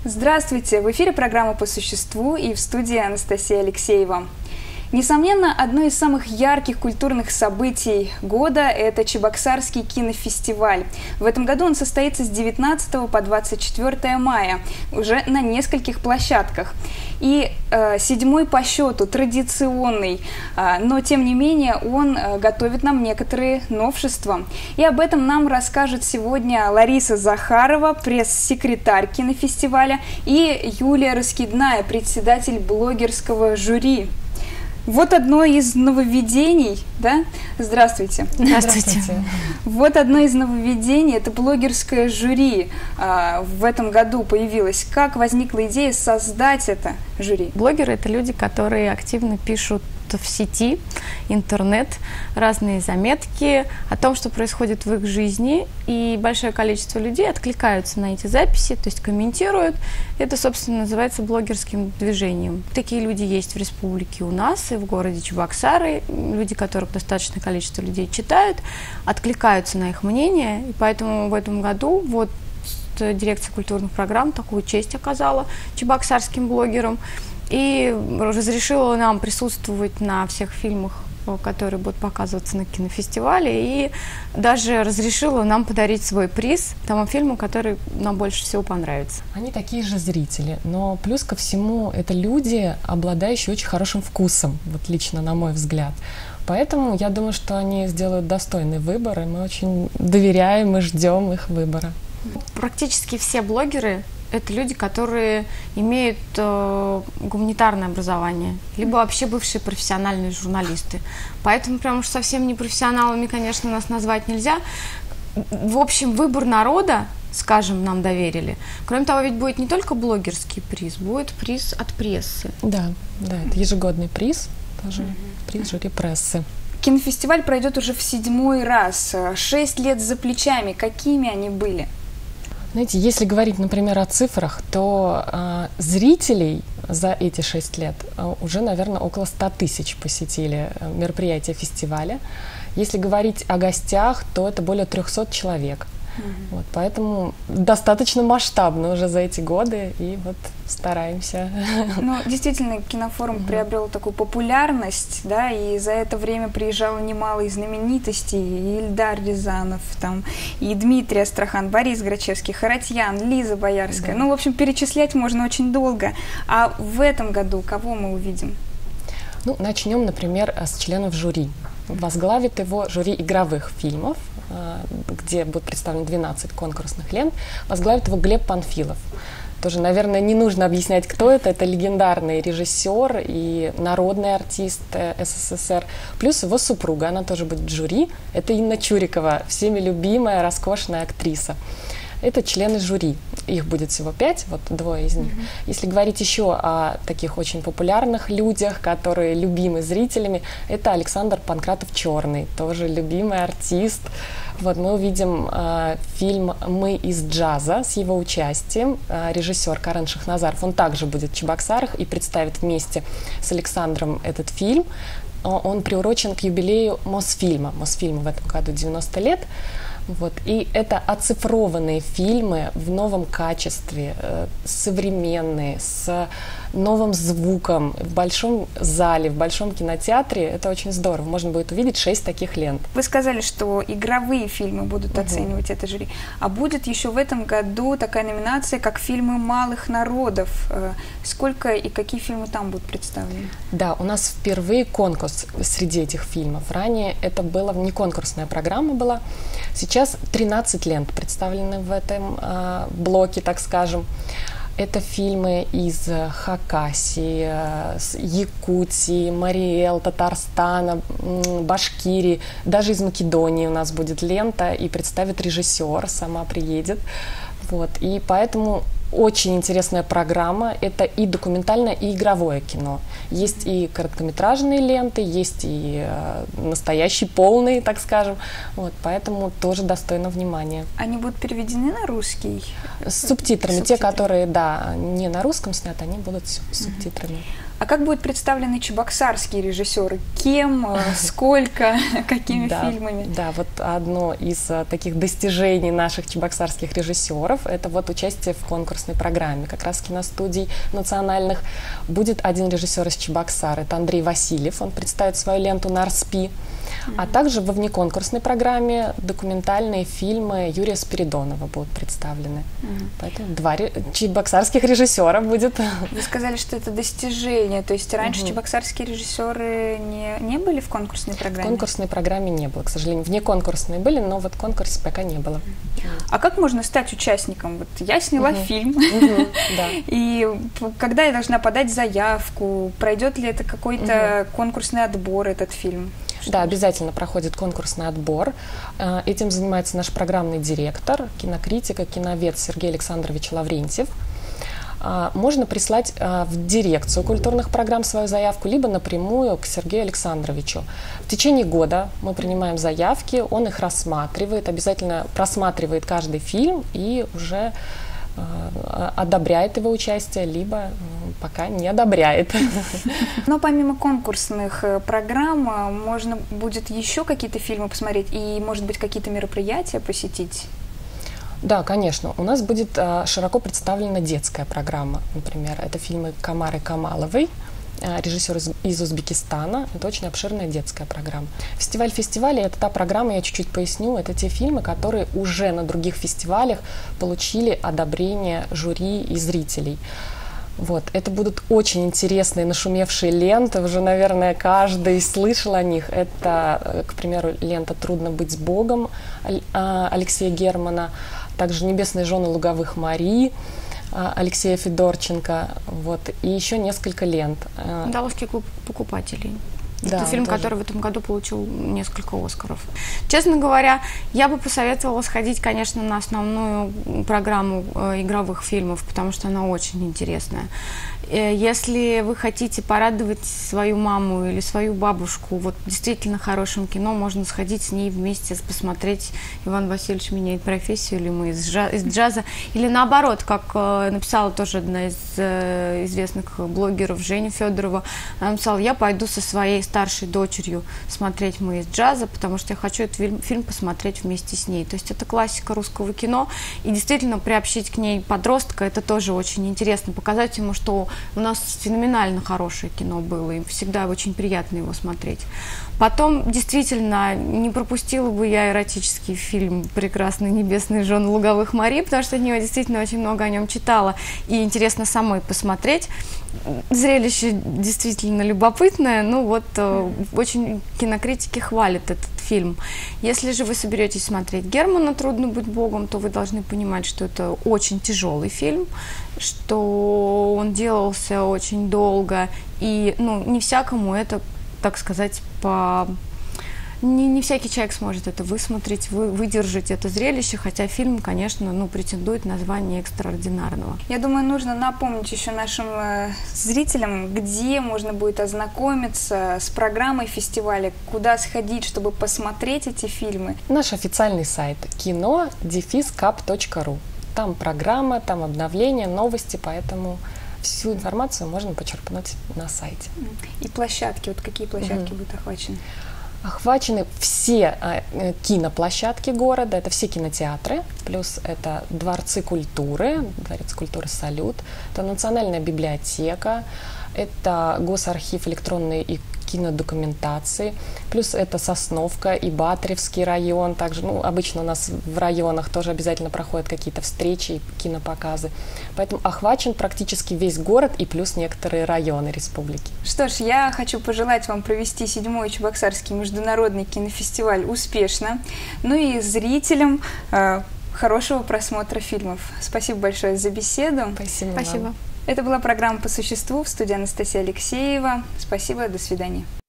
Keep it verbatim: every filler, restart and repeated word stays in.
Здравствуйте! В эфире программа «По существу» и в студии Анастасия Алексеева. Несомненно, одно из самых ярких культурных событий года – это Чебоксарский кинофестиваль. В этом году он состоится с девятнадцатого по двадцать четвёртое мая, уже на нескольких площадках. И э, седьмой по счету, традиционный, э, но тем не менее он э, готовит нам некоторые новшества. И об этом нам расскажет сегодня Лариса Захарова, пресс-секретарь кинофестиваля, и Юлия Раскидная, председатель блогерского жюри. Вот одно из нововведений, да? Здравствуйте. Здравствуйте. Вот одно из нововведений – это блогерское жюри. А, в этом году появилось. Как возникла идея создать это жюри? Блогеры – это люди, которые активно пишут в сети, интернет, разные заметки о том, что происходит в их жизни, и большое количество людей откликаются на эти записи, то есть комментируют. Это, собственно, называется блогерским движением. Такие люди есть в республике у нас и в городе Чебоксары, люди, которых достаточное количество людей читают, откликаются на их мнение, и поэтому в этом году вот дирекция культурных программ такую честь оказала чебоксарским блогерам и разрешила нам присутствовать на всех фильмах, которые будут показываться на кинофестивале, и даже разрешила нам подарить свой приз тому фильму, который нам больше всего понравится. Они такие же зрители, но плюс ко всему это люди, обладающие очень хорошим вкусом, вот лично на мой взгляд. Поэтому я думаю, что они сделают достойный выбор, и мы очень доверяем и ждем их выбора. Практически все блогеры – это люди, которые имеют э, гуманитарное образование, либо вообще бывшие профессиональные журналисты. Поэтому прям уж совсем не профессионалами, конечно, нас назвать нельзя. В общем, выбор народа, скажем, нам доверили. Кроме того, ведь будет не только блогерский приз, будет приз от прессы. Да, да, это ежегодный приз, тоже mm-hmm. приз жюри прессы. Кинофестиваль пройдет уже в седьмой раз. Шесть лет за плечами. Какими они были? Знаете, если говорить, например, о цифрах, то э, зрителей за эти шесть лет э, уже, наверное, около ста тысяч посетили мероприятия фестиваля. Если говорить о гостях, то это более трехсот человек. Mm-hmm. Вот, поэтому достаточно масштабно уже за эти годы, и вот стараемся. Ну, действительно, кинофорум mm-hmm. приобрел такую популярность, да, и за это время приезжало немало и знаменитостей, и Ильдар Рязанов, там, и Дмитрий Астрахан, Борис Грачевский, Харатьян, Лиза Боярская. Да. Ну, в общем, перечислять можно очень долго. А в этом году кого мы увидим? Ну, начнем, например, с членов жюри. Возглавит его жюри игровых фильмов, где будут представлены двенадцать конкурсных лент. Возглавит его Глеб Панфилов. Тоже, наверное, не нужно объяснять, кто это. Это легендарный режиссер и народный артист СССР. Плюс его супруга, она тоже будет в жюри. Это Инна Чурикова, всеми любимая, роскошная актриса. Это члены жюри. Их будет всего пять, вот двое из них. Mm-hmm. Если говорить еще о таких очень популярных людях, которые любимы зрителями, это Александр Панкратов-Черный, тоже любимый артист. Вот мы увидим э, фильм «Мы из джаза» с его участием. Э, режиссер Карен Шахназаров, он также будет в Чебоксарах и представит вместе с Александром этот фильм. Он приурочен к юбилею Мосфильма. Мосфильму в этом году девяносто лет. Вот. И это оцифрованные фильмы в новом качестве, э, современные, с новым звуком, в большом зале, в большом кинотеатре. Это очень здорово. Можно будет увидеть шесть таких лент. Вы сказали, что игровые фильмы будут угу. оценивать это жюри. А будет еще в этом году такая номинация, как фильмы малых народов. Сколько и какие фильмы там будут представлены? Да, у нас впервые конкурс среди этих фильмов. Ранее это была не конкурсная программа была. Сейчас тринадцать лент представлены в этом э, блоке, так скажем. Это фильмы из Хакасии, Якутии, Мариэл, Татарстана, Башкирии. Даже из Македонии у нас будет лента, и представит режиссер, сама приедет. Вот. И поэтому очень интересная программа. Это и документальное, и игровое кино. Есть и короткометражные ленты, есть и э, настоящие, полные, так скажем. Вот, поэтому тоже достойно внимания. Они будут переведены на русский? С субтитрами. Субтитры. Те, которые, да, не на русском сняты, они будут с субтитрами. А А как будут представлены чебоксарские режиссеры? Кем, сколько, какими да, фильмами? Да, вот одно из а, таких достижений наших чебоксарских режиссеров — это вот участие в конкурсной программе как раз киностудий национальных. Будет один режиссер из Чебоксар, это Андрей Васильев, он представит свою ленту «Нарспи». Mm-hmm. А также во внеконкурсной программе документальные фильмы Юрия Спиридонова будут представлены. Mm-hmm. Поэтому два ре- чебоксарских режиссера будет. Вы сказали, что это достижение, то есть раньше mm-hmm. чебоксарские режиссеры не, не были в конкурсной программе? В конкурсной программе не было, к сожалению. Внеконкурсные были, но вот конкурса пока не было. Mm-hmm. А как можно стать участником? Вот я сняла mm-hmm. фильм, mm-hmm. и когда я должна подать заявку? Пройдет ли это какой-то mm-hmm. конкурсный отбор, этот фильм? Да, обязательно проходит конкурсный отбор. Этим занимается наш программный директор, кинокритик и киновед Сергей Александрович Лаврентьев. Можно прислать в дирекцию культурных программ свою заявку, либо напрямую к Сергею Александровичу. В течение года мы принимаем заявки, он их рассматривает, обязательно просматривает каждый фильм и уже одобряет его участие, либо пока не одобряет. Но помимо конкурсных программ можно будет еще какие-то фильмы посмотреть и, может быть, какие-то мероприятия посетить? Да, конечно. У нас будет а, широко представлена детская программа, например. Это фильмы Камары Камаловой, режиссер из, из Узбекистана. Это очень обширная детская программа. Фестиваль фестивалей — это та программа, я чуть-чуть поясню, это те фильмы, которые уже на других фестивалях получили одобрение жюри и зрителей. Вот. Это будут очень интересные нашумевшие ленты, уже, наверное, каждый слышал о них. Это, к примеру, лента «Трудно быть с Богом» Алексея Германа, также «Небесные жены луговых Марии» Алексея Федорченко, вот, и еще несколько лент. «Далласский клуб покупателей». Да, это фильм, тоже. который в этом году получил несколько Оскаров. Честно говоря, я бы посоветовала сходить, конечно, на основную программу э, игровых фильмов, потому что она очень интересная. Э, если вы хотите порадовать свою маму или свою бабушку вот действительно хорошим кино, можно сходить с ней вместе, посмотреть «Иван Васильевич меняет профессию» или «Мы из, джа- из джаза». Или наоборот, как э, написала тоже одна из э, известных блогеров, Женя Федорова, она написала: «Я пойду со своей старшей дочерью смотреть «Мы из джаза», потому что я хочу этот фильм, фильм посмотреть вместе с ней». То есть это классика русского кино, и действительно приобщить к ней подростка — это тоже очень интересно, показать ему, что у нас феноменально хорошее кино было, и всегда очень приятно его смотреть. Потом, действительно, не пропустила бы я эротический фильм «Прекрасные небесные жены луговых Марий», потому что от него действительно очень много о нем читала, и интересно самой посмотреть. Зрелище действительно любопытное, ну вот э, очень кинокритики хвалят этот фильм. Если же вы соберетесь смотреть Германа «Трудно быть Богом», то вы должны понимать, что это очень тяжелый фильм, что он делался очень долго, и ну, не всякому это, так сказать, по... Не, не всякий человек сможет это высмотреть, вы, выдержать это зрелище, хотя фильм, конечно, ну, претендует на звание экстраординарного. Я думаю, нужно напомнить еще нашим э, зрителям, где можно будет ознакомиться с программой фестиваля, куда сходить, чтобы посмотреть эти фильмы. Наш официальный сайт кино дефис кап точка ру. Там программа, там обновления, новости, поэтому всю информацию можно почерпнуть на сайте. И площадки, вот какие площадки mm-hmm. будут охвачены? Охвачены все э, киноплощадки города, это все кинотеатры, плюс это дворцы культуры, Дворец культуры «Салют», это Национальная библиотека, это Госархив электронной и кинодокументации, плюс это Сосновка и Батревский район, также, ну, обычно у нас в районах тоже обязательно проходят какие-то встречи и кинопоказы, поэтому охвачен практически весь город и плюс некоторые районы республики. Что ж, я хочу пожелать вам провести седьмой Чебоксарский международный кинофестиваль успешно, ну и зрителям э, хорошего просмотра фильмов. Спасибо большое за беседу. Спасибо. Спасибо. Это была программа «По существу», в студии Анастасия Алексеева. Спасибо, до свидания.